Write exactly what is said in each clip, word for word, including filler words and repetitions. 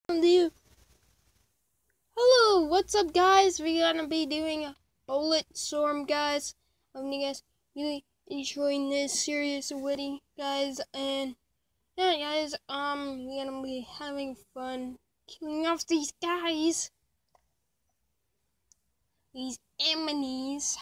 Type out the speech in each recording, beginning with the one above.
You. Hello, what's up, guys? We're gonna be doing a Bulletstorm, guys. Hope you guys really enjoying this series with you guys, and yeah, guys, um, we're gonna be having fun killing off these guys, these enemies.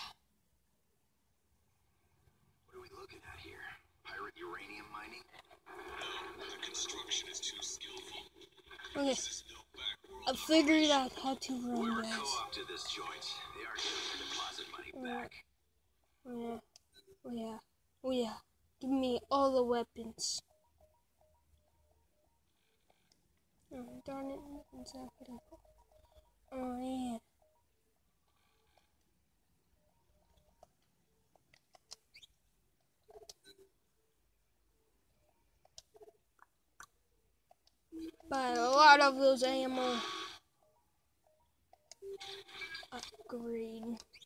What are we looking at here? Pirate uranium mining? No, the construction is too skillful. Okay. I figured out how to run, we were guys. co-op to this joint. They are getting their deposit money back. Oh yeah. Oh yeah. Oh yeah. Give me all the weapons. Oh, darn it. It's not gonna... Oh yeah. Buy a lot of those ammo. Upgrade.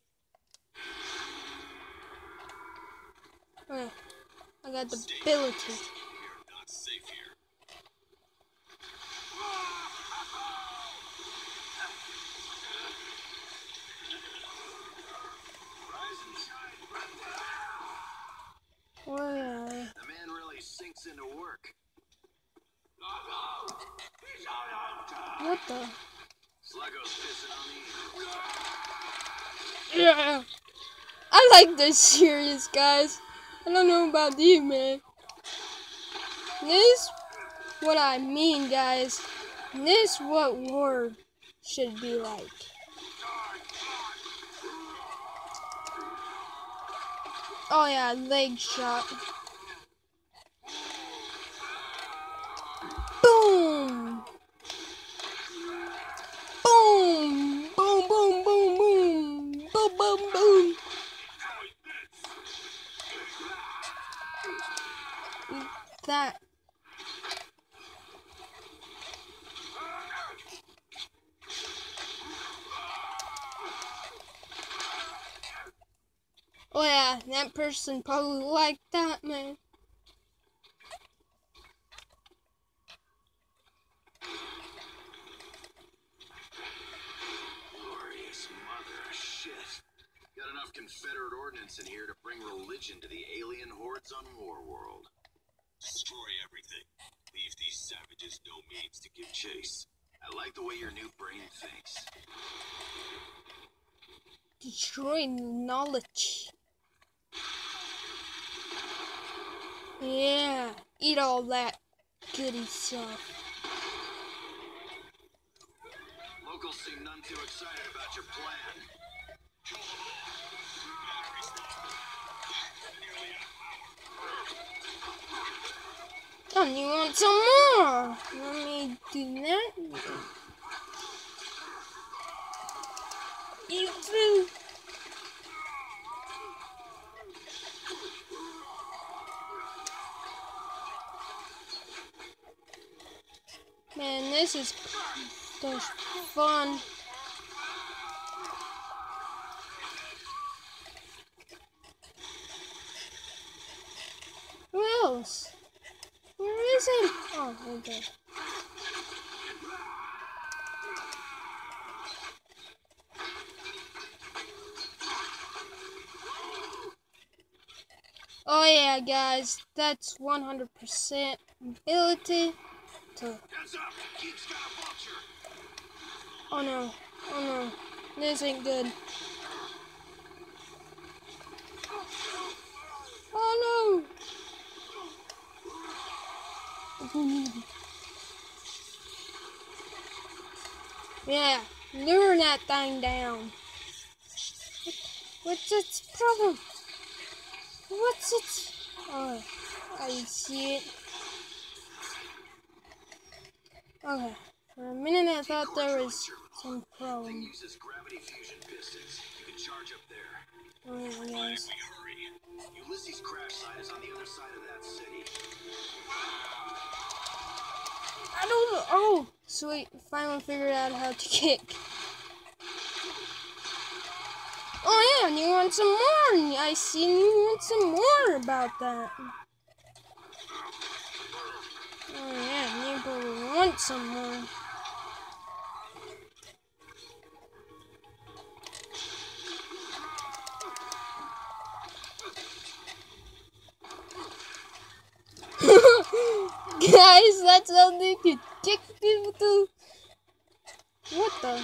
Okay. I got the ability. We are not safe here. Rise and shine. Oh yeah. The man really sinks into work. What the? Sluggo's pissing on the Yeah. I like this series, guys. I don't know about you, man. This what I mean, guys. This what war should be like. Oh yeah, leg shot. Boom! Boom! Boom! Boom! Boom! Boom! Boom! Boom! Boom! Eat that. Oh yeah, that person probably liked that, man. glorious mother of shit. Got enough Confederate ordnance in here to bring religion to the alien hordes on Warworld. Destroy everything. Leave these savages no means to give chase. I like the way your new brain thinks. Destroy knowledge. Yeah, eat all that goody stuff. Locals seem none too excited about your plan. Oh, you want some more? Let me do that. You too. Man, this is just fun. Who else? Where is it? Oh, okay. Oh yeah, guys, that's one hundred percent ability to... Oh no, oh no, this ain't good. Oh no! Yeah, lure that thing down. What's its problem? What's its... Oh, I see it. Okay, for a minute I thought there was some problem. Uses gravity fusion pistons. You can charge up there. Oh, yes. Ulysses' crash site is on the other side of that city. I don't know. Oh, sweet. Finally figured out how to kick. Oh, yeah, and you want some more. I see you want some more about that. Oh, yeah, you probably want some more. guys, that's something addictive to. What the?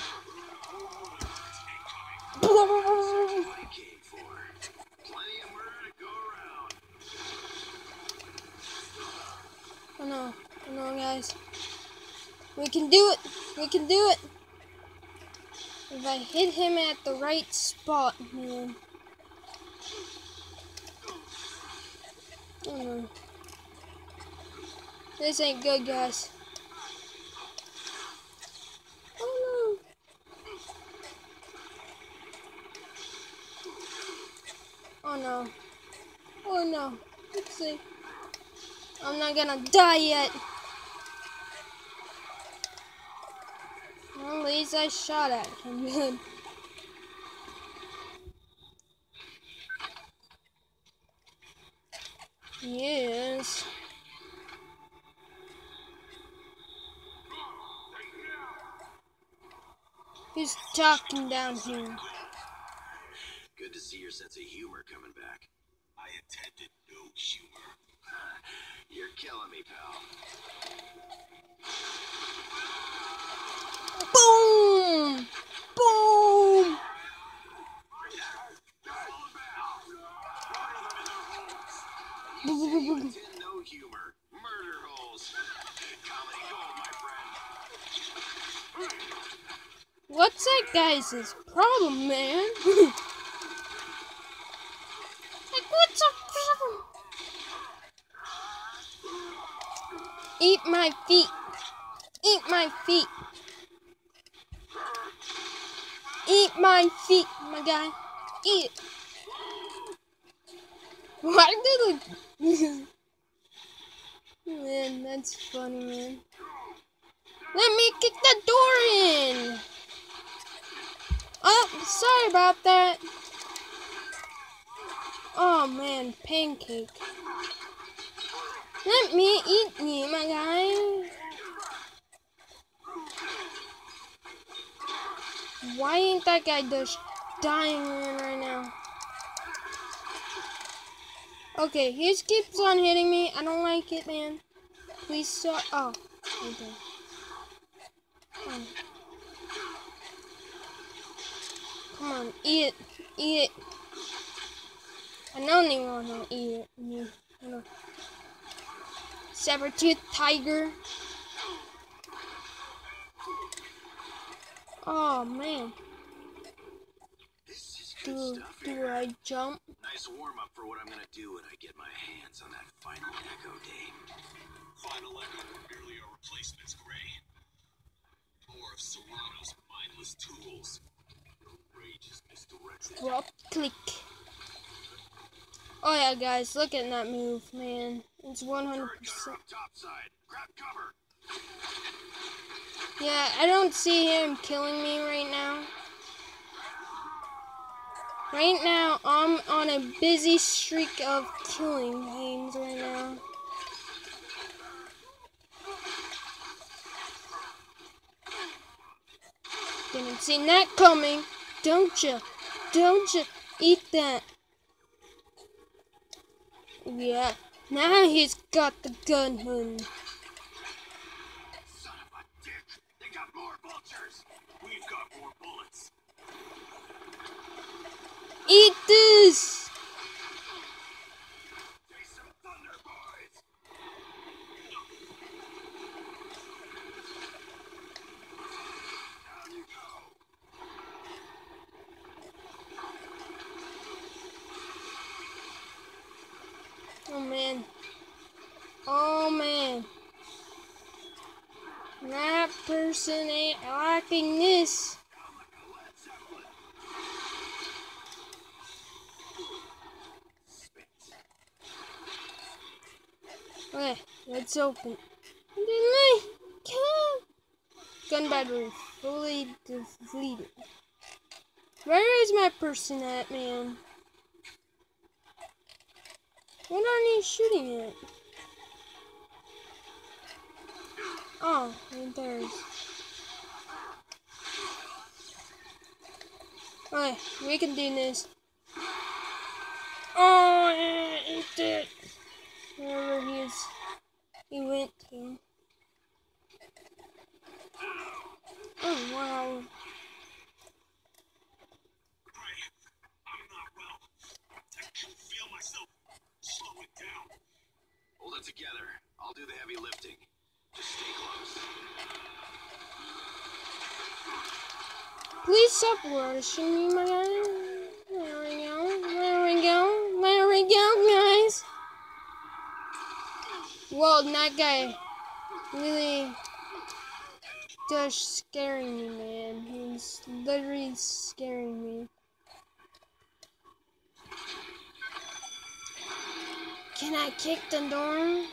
Oh no, oh no, guys. We can do it. We can do it. If I hit him at the right spot, man. Oh no. This ain't good, guys. Oh no. Oh no. Oh no. Let's see. I'm not gonna die yet. Well, at least I shot at him good. Yes. Who's talking down here? Good to see your sense of humor coming back. I intended no humor. You're killing me, pal. Boom! Boom! No humor. Murder holes. Comedy gold, my friend. What's that guy's problem, man? Like, what's the problem? Eat my feet. Eat my feet. Eat my feet, my guy. Eat it. Why did it? Man, that's funny, man. Let me kick the door in. Oh, sorry about that. Oh man, pancake. Let me eat you, my guy. Why ain't that guy just dying right now? Okay, he just keeps on hitting me. I don't like it, man. Please stop. Oh, okay. Oh. Come on, eat it. Eat it. I don't even want to eat it. Yeah, I know. Saber-tooth tiger. Oh, man. This is good Do, stuff do here. I jump? Nice warm-up for what I'm gonna do when I get my hands on that final Echo Dame. Final Echo were merely our replacements, Gray. More of Serrano's mindless tools. Your rage is misdirected. Drop, click. Oh yeah, guys, look at that move, man. It's one hundred percent. Up topside. Grab cover. Yeah, I don't see him killing me right now. Right now, I'm on a busy streak of killing games right now. Didn't see that coming. Don't you? Don't you eat that? Yeah, now he's got the gun hun. Son of a dick. They got more vultures. We've got more bullets. Eat this! Taste some thunder, boys. Down you go. Oh man. Oh man. That person ain't liking this. Okay, let's open. Gun battery fully depleted. Where is my person at, man? What are you shooting at? Oh, right there. Okay, we can do this. Oh, yeah, it did. Wherever he is, he went to. Oh, wow. Gray, I'm not well. I can feel myself. Slow it down. Hold it together. I'll do the heavy lifting. Just stay close. Please stop rushing me, my guy. There we go. There we go. There we go, guys. Whoa, that guy really just scaring me, man. He's literally scaring me. Can I kick the door?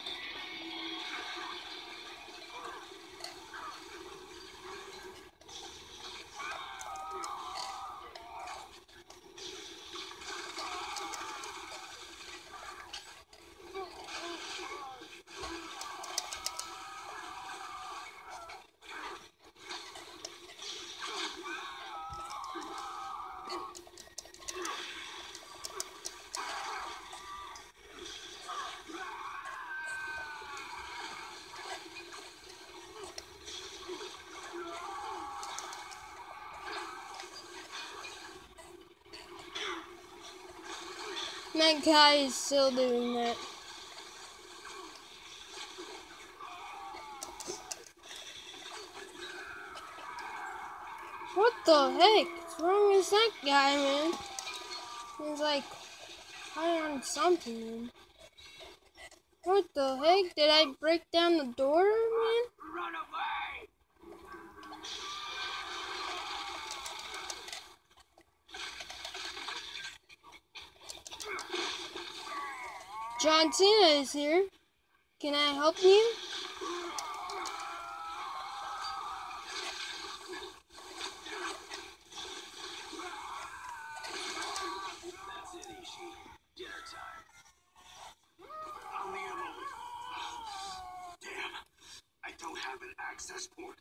That guy is still doing that. What the heck? What's wrong with that guy, man? He's like high on something. What the heck? Did I break down the door, man? Run away! John Cena is here. Can I help you? That's it, Ishii. Dinner time. On the ammo. Damn. I don't have an access port.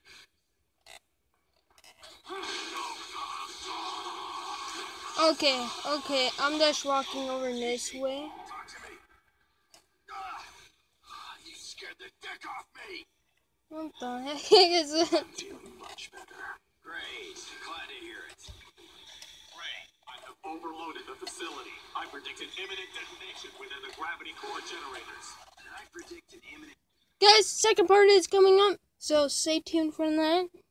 Okay, okay. I'm just walking over this way. Talk to me. Ah! You scared the dick off me. What the heck is it? I'm feeling much better. Great. Glad to hear it. Ray, I have overloaded the facility. I predict an imminent detonation within the gravity core generators. And I predict an imminent... Guys, second part is coming up, so stay tuned for that.